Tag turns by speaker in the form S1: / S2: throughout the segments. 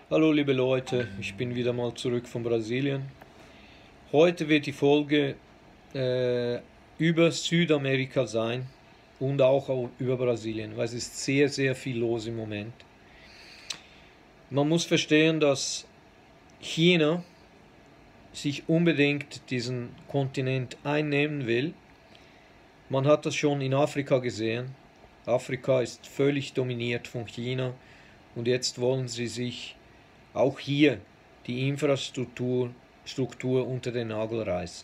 S1: Hallo liebe Leute, ich bin wieder mal zurück von Brasilien. Heute wird die Folge über Südamerika sein und auch über Brasilien, weil es ist sehr, sehr viel los im Moment. Man muss verstehen, dass China sich unbedingt diesen Kontinent einnehmen will. Man hat das schon in Afrika gesehen. Afrika ist völlig dominiert von China und jetzt wollen sie sich auch hier die Infrastruktur unter den Nagel reißen.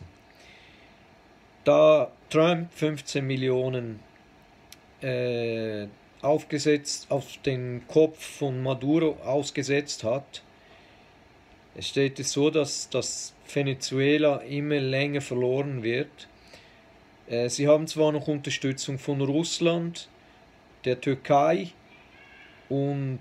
S1: Da Trump 15 Millionen aufgesetzt auf den Kopf von Maduro ausgesetzt hat, steht es so, dass Venezuela immer länger verloren wird. Sie haben zwar noch Unterstützung von Russland, der Türkei und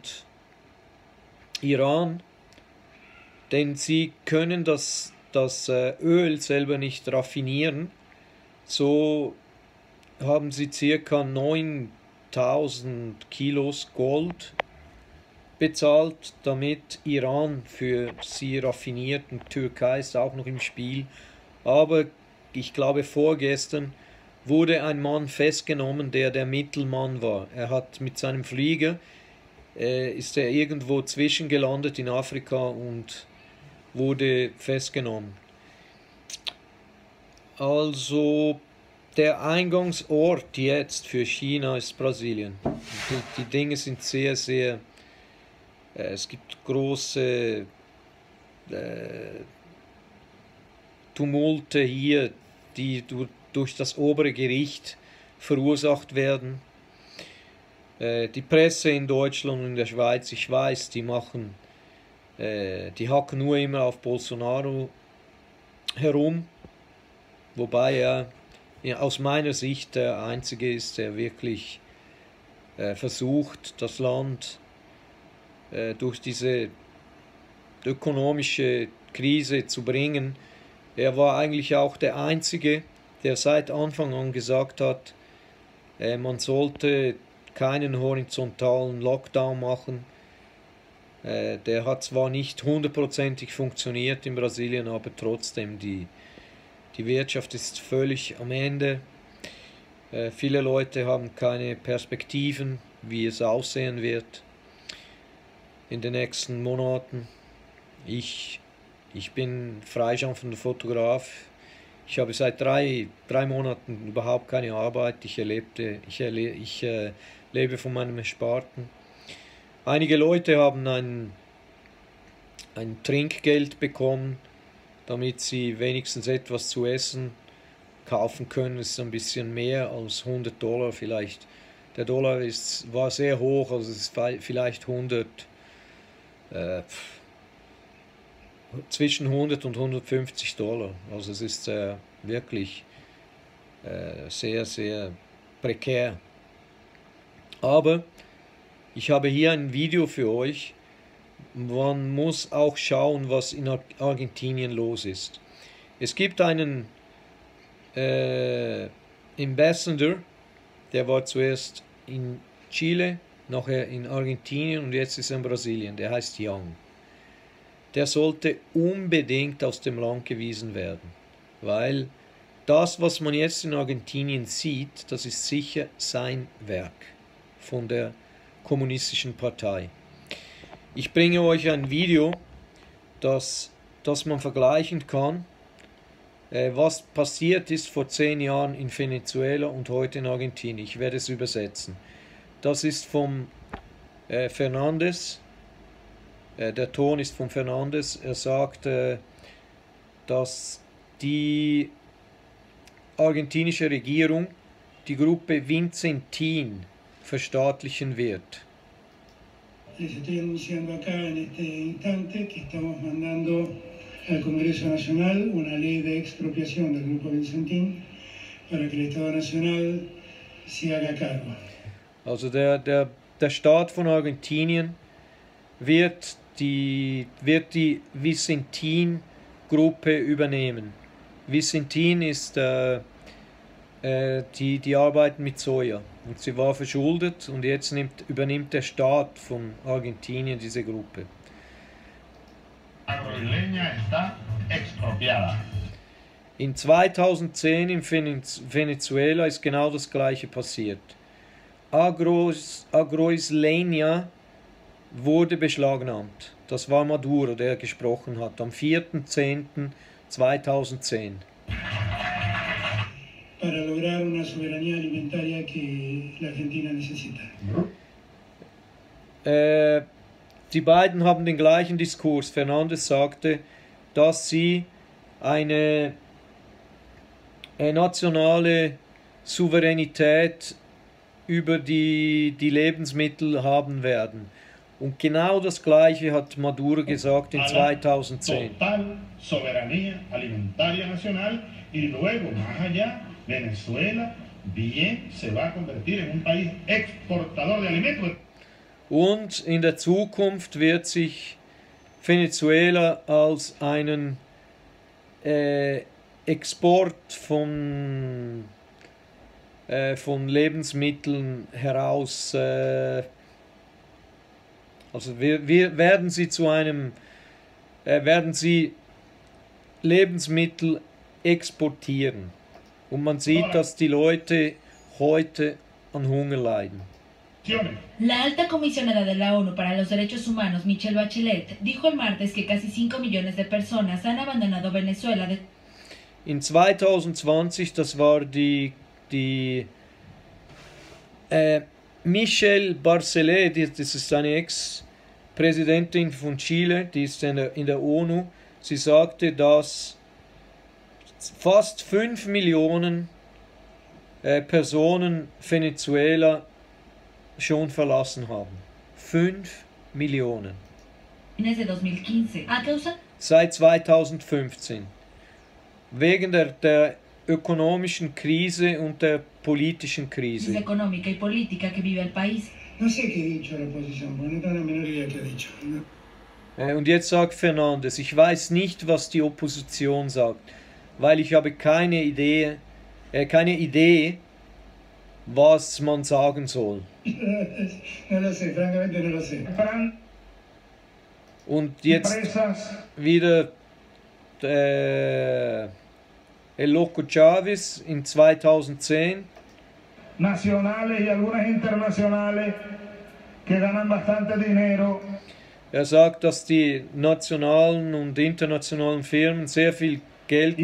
S1: Iran, denn sie können das Öl selber nicht raffinieren. So haben sie ca. 9000 Kilos Gold bezahlt, damit Iran für sie raffiniert, und Türkei ist auch noch im Spiel. Aber ich glaube vorgestern wurde ein Mann festgenommen, der Mittelmann war. Er hat mit seinem Flieger ist er irgendwo zwischengelandet in Afrika und wurde festgenommen. Also der Eingangsort jetzt für China ist Brasilien. Die Dinge sind sehr, sehr... es gibt große Tumulte hier, die durch das obere Gericht verursacht werden. Die Presse in Deutschland und in der Schweiz, ich weiß, die hacken nur immer auf Bolsonaro herum, wobei er aus meiner Sicht der Einzige ist, der wirklich versucht, das Land durch diese ökonomische Krise zu bringen. Er war eigentlich auch der Einzige, der seit Anfang an gesagt hat, man sollte keinen horizontalen Lockdown machen. Der hat zwar nicht hundertprozentig funktioniert in Brasilien, aber trotzdem, die Wirtschaft ist völlig am Ende. Viele Leute haben keine Perspektiven, wie es aussehen wird in den nächsten Monaten. Ich bin freischaffender Fotograf. Ich habe seit drei Monaten überhaupt keine Arbeit. Ich lebe von meinem Ersparten. Einige Leute haben ein Trinkgeld bekommen, damit sie wenigstens etwas zu essen kaufen können. Es ist ein bisschen mehr als $100 vielleicht. Der Dollar war sehr hoch, also es ist vielleicht zwischen 100 und $150. Also es ist wirklich sehr, sehr prekär. Aber ich habe hier ein Video für euch. Man muss auch schauen, was in Argentinien los ist. Es gibt einen Ambassador, der war zuerst in Chile, nachher in Argentinien und jetzt ist er in Brasilien. Der heißt Young. Der sollte unbedingt aus dem Land gewiesen werden, weil das, was man jetzt in Argentinien sieht, das ist sicher sein Werk von der kommunistischen Partei. Ich bringe euch ein Video, das man vergleichen kann, was passiert ist vor 10 Jahren in Venezuela und heute in Argentinien. Ich werde es übersetzen. Das ist vom Fernandes. Der Ton ist von Fernandes. Er sagt, dass die argentinische Regierung die Gruppe Vicentín verstaatlichen wird.
S2: Les estoy anunciando acá en este instante que estamos mandando al Congreso Nacional una ley de expropiación del Grupo Vicentín para que el Estado Nacional se haga cargo.
S1: Also der Staat von Argentinien wird die Vicentín-Gruppe übernehmen. Vicentín ist die arbeiten mit Soja. Und sie war verschuldet und jetzt übernimmt der Staat von Argentinien diese Gruppe.
S3: agroisleña está expropiada.
S1: In 2010 in Venezuela ist genau das gleiche passiert. Agroisleña wurde beschlagnahmt. Das war Maduro, der gesprochen hat, am 4.10.2010.
S2: Para lograr una soberanía alimentaria que la Argentina necesita.
S1: Die beiden haben den gleichen Diskurs. Fernandes sagte, dass sie eine nationale Souveränität über die Lebensmittel haben werden. Und genau das Gleiche hat Maduro gesagt in 2010.
S3: Total soberanía alimentaria nacional y luego, más allá, Venezuela bien se va a convertir en un país exportador de alimentos.
S1: Und in der Zukunft wird sich Venezuela als einen Export von Lebensmitteln heraus, also werden sie Lebensmittel exportieren. Und man sieht, dass die Leute heute an Hunger leiden.
S4: La alta comisionada de la ONU para los Derechos Humanos, Michelle Bachelet, dijo el martes que casi 5 millones de personas han abandonado Venezuela.
S1: In 2020, das war die Michelle Bachelet, das ist eine Ex-Präsidentin von Chile, die ist in der ONU. Sie sagte, dass fast 5 Millionen Personen Venezuela schon verlassen haben. 5 Millionen.
S4: Desde 2015. ¿A causa?
S1: Seit 2015. Wegen der ökonomischen Krise und der politischen Krise.
S4: Económica y política que vive el país.
S2: No sé qué ha dicho la oposición, porque no tengo la menor idea qué ha dicho.
S1: Und jetzt sagt Fernandes, ich weiß nicht, was die Opposition sagt, weil ich habe keine Idee, was man sagen soll.
S2: No lo sé, francamente no lo sé.
S1: Und jetzt wieder El Loco Chávez in 2010.
S5: Nacionales y algunas internacionales que ganan bastante dinero.
S1: Er sagt, dass die nationalen und internationalen Firmen sehr viel Geld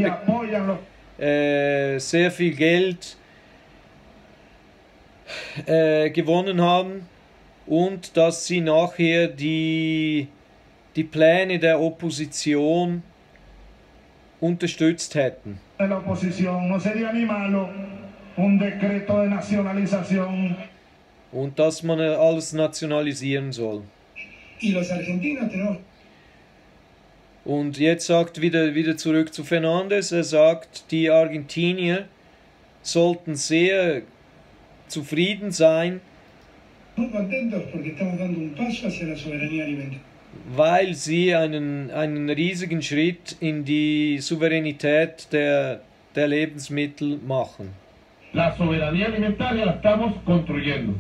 S1: gewonnen haben und dass sie nachher die Pläne der Opposition unterstützt hätten. Und dass man alles nationalisieren soll. Und jetzt sagt wieder zurück zu Fernandes, er sagt, die Argentinier sollten sehr zufrieden sein, weil sie einen riesigen Schritt in die Souveränität der Lebensmittel machen.
S3: La soberanía alimentaria la estamos construyendo.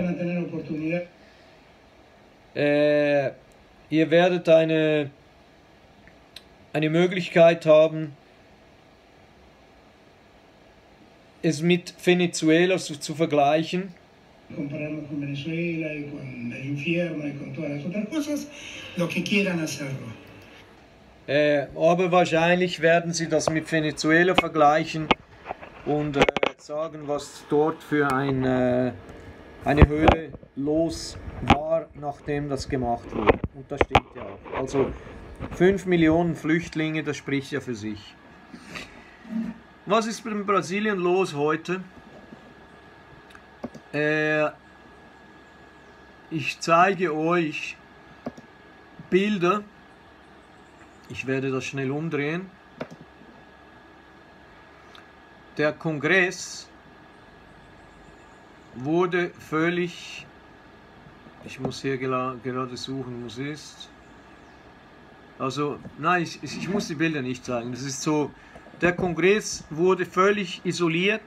S1: Ihr werdet eine Möglichkeit haben, es mit Venezuela zu vergleichen.
S2: Compararnos con Venezuela y con el infierno y con todas las otras cosas, lo que quieran hacerlo.
S1: Aber wahrscheinlich werden sie das mit Venezuela vergleichen und sagen, was dort für eine Hölle los war, nachdem das gemacht wurde. Und das stimmt ja auch. Also 5 Millionen Flüchtlinge, das spricht ja für sich. Was ist in Brasilien los heute? Ich zeige euch Bilder. Ich werde das schnell umdrehen. Der Kongress wurde völlig... Ich muss hier gerade suchen, wo es ist. Also, nein, ich muss die Bilder nicht zeigen. Das ist so, der Kongress wurde völlig isoliert,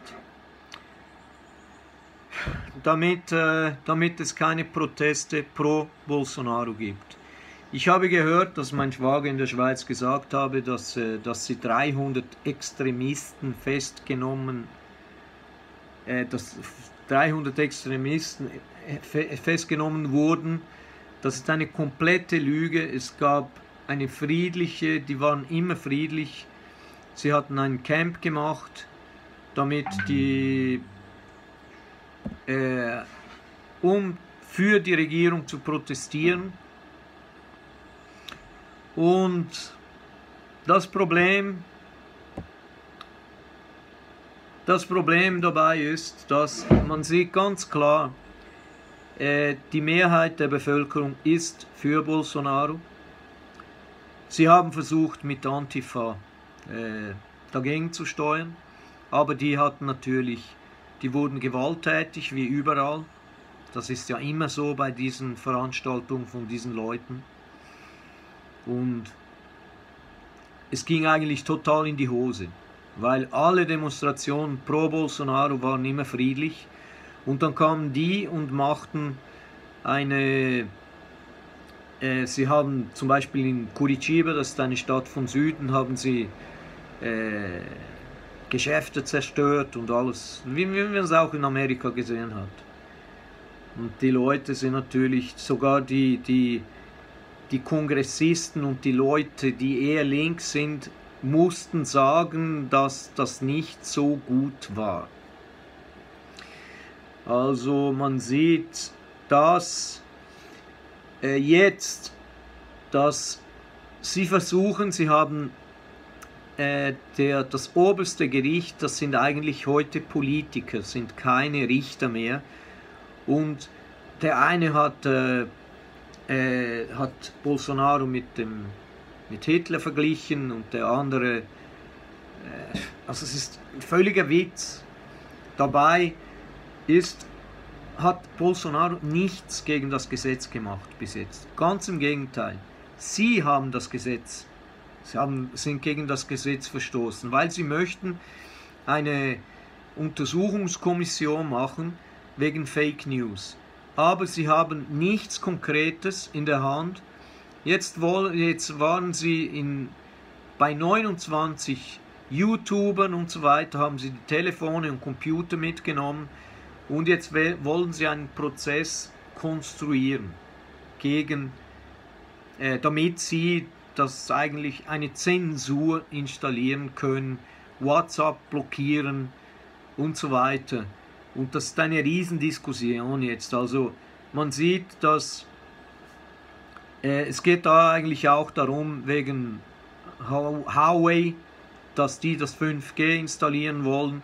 S1: damit es keine Proteste pro Bolsonaro gibt. Ich habe gehört, dass mein Schwager in der Schweiz gesagt habe, dass sie 300 Extremisten festgenommen, dass 300 Extremisten festgenommen wurden. Das ist eine komplette Lüge. Es gab eine friedliche, die waren immer friedlich. Sie hatten ein Camp gemacht, damit die, um für die Regierung zu protestieren. Und das Problem dabei ist, dass man sieht ganz klar, die Mehrheit der Bevölkerung ist für Bolsonaro. Sie haben versucht, mit Antifa dagegen zu steuern, aber die wurden gewalttätig, wie überall. Das ist ja immer so bei diesen Veranstaltungen von diesen Leuten. Und es ging eigentlich total in die Hose, weil alle Demonstrationen pro Bolsonaro waren immer friedlich. Und dann kamen die und machten sie haben zum Beispiel in Curitiba, das ist eine Stadt vom Süden, haben sie Geschäfte zerstört und alles, wie man es auch in Amerika gesehen hat. Und die Leute sind natürlich, sogar die Kongressisten und die Leute, die eher links sind, mussten sagen, dass das nicht so gut war. Also man sieht, dass jetzt, dass sie versuchen, sie haben das oberste Gericht, das sind eigentlich heute Politiker, sind keine Richter mehr. Und der eine hat Bolsonaro mit Hitler verglichen und der andere, also es ist ein völliger Witz. Dabei hat Bolsonaro nichts gegen das Gesetz gemacht bis jetzt. Ganz im Gegenteil. Sie haben das Gesetz, sind gegen das Gesetz verstoßen, weil sie möchten eine Untersuchungskommission machen wegen Fake News. Aber sie haben nichts Konkretes in der Hand. Jetzt waren sie bei 29 YouTubern und so weiter, haben sie die Telefone und Computer mitgenommen und jetzt wollen sie einen Prozess konstruieren, damit sie eigentlich eine Zensur installieren können, WhatsApp blockieren und so weiter. Und das ist eine Riesendiskussion jetzt. Also man sieht, dass es geht da eigentlich auch darum, wegen Huawei, dass die das 5G installieren wollen.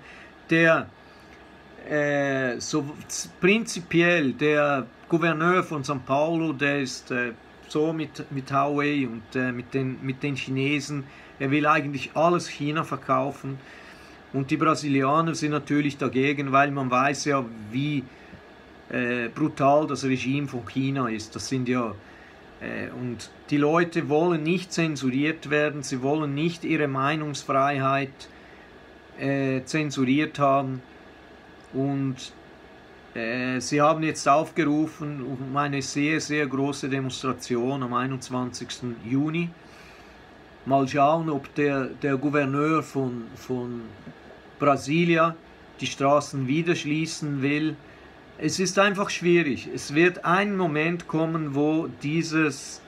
S1: Prinzipiell der Gouverneur von São Paulo, der ist so mit Huawei und mit den Chinesen, er will eigentlich alles China verkaufen. Und die Brasilianer sind natürlich dagegen, weil man weiß ja, wie brutal das Regime von China ist. Das sind ja und die Leute wollen nicht zensuriert werden, sie wollen nicht ihre Meinungsfreiheit zensuriert haben. Und sie haben jetzt aufgerufen um eine sehr, sehr große Demonstration am 21. Juni. Mal schauen, ob der Gouverneur von Brasilia die Straßen wieder schließen will. Es ist einfach schwierig. Es wird ein Moment kommen, wo dieses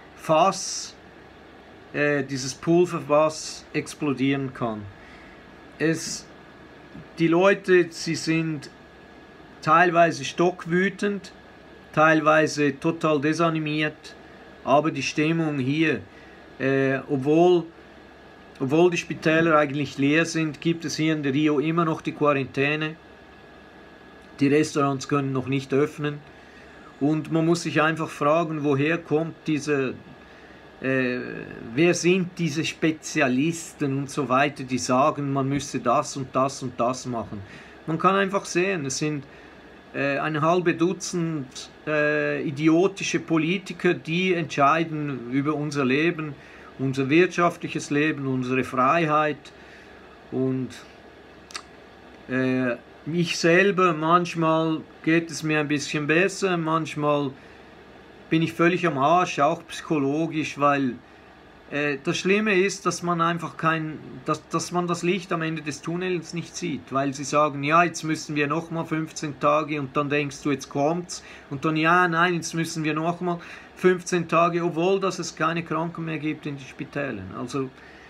S1: Pulverfass explodieren kann. Die Leute, sie sind teilweise stockwütend, teilweise total desanimiert, aber die Stimmung hier, obwohl die Spitäler eigentlich leer sind, gibt es hier in Rio immer noch die Quarantäne. Die Restaurants können noch nicht öffnen und man muss sich einfach fragen, woher kommt wer sind diese Spezialisten und so weiter, die sagen, man müsse das und das und das machen. Man kann einfach sehen, es sind ein halbes Dutzend idiotische Politiker, die entscheiden über unser Leben, unser wirtschaftliches Leben, unsere Freiheit. Und ich selber, manchmal geht es mir ein bisschen besser, manchmal bin ich völlig am Arsch, auch psychologisch, weil das Schlimme ist, dass man einfach dass man das Licht am Ende des Tunnels nicht sieht, weil sie sagen, ja, jetzt müssen wir nochmal 15 Tage und dann denkst du, jetzt kommt's und dann, ja, nein, jetzt müssen wir nochmal 15 Tage, obwohl dass es keine Kranken mehr gibt in den Spitälern. Also,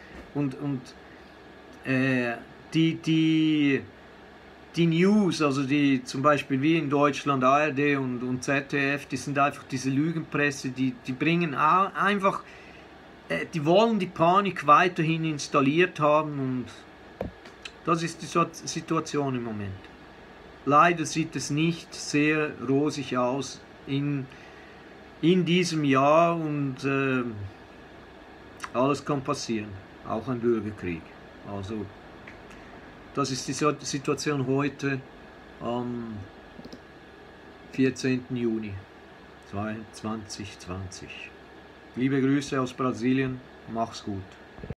S1: die News, also die zum Beispiel wie in Deutschland ARD und ZDF, die sind einfach diese Lügenpresse, die bringen einfach, die wollen die Panik weiterhin installiert haben und das ist die Situation im Moment. Leider sieht es nicht sehr rosig aus in diesem Jahr und alles kann passieren, auch ein Bürgerkrieg. Also das ist die Situation heute am 14. Juni 2020. Liebe Grüße aus Brasilien, mach's gut.